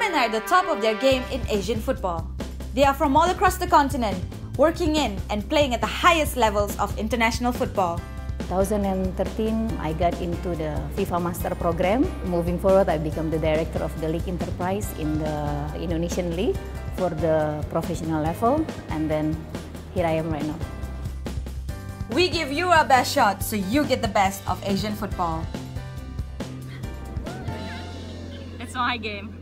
and are at the top of their game in Asian football. They are from all across the continent, working in and playing at the highest levels of international football. 2013, I got into the FIFA Master Program. Moving forward, I become the director of the League Enterprise in the Indonesian League for the professional level, and then here I am right now. We give you our best shot so you get the best of Asian football. It's my game.